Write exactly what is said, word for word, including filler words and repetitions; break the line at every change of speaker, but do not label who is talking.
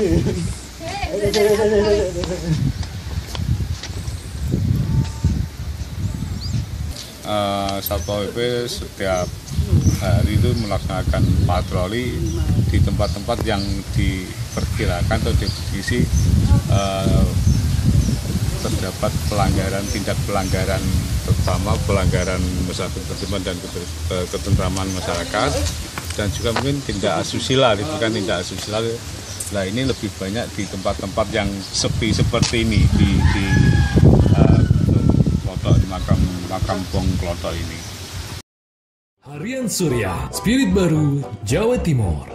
Uh, Satpol P P setiap hari itu melaksanakan patroli di tempat-tempat yang diperkirakan atau diprediksi uh, terdapat pelanggaran, tindak pelanggaran, terutama pelanggaran masalah ketertiban dan ketentraman masyarakat, dan juga mungkin tindak asusila, bukan tindak asusila. Nah, ini lebih banyak di tempat-tempat yang sepi seperti ini, di, di uh, Klothok, di makam makam Bong Klothok ini.
Harian Surya, Spirit Baru, Jawa Timur.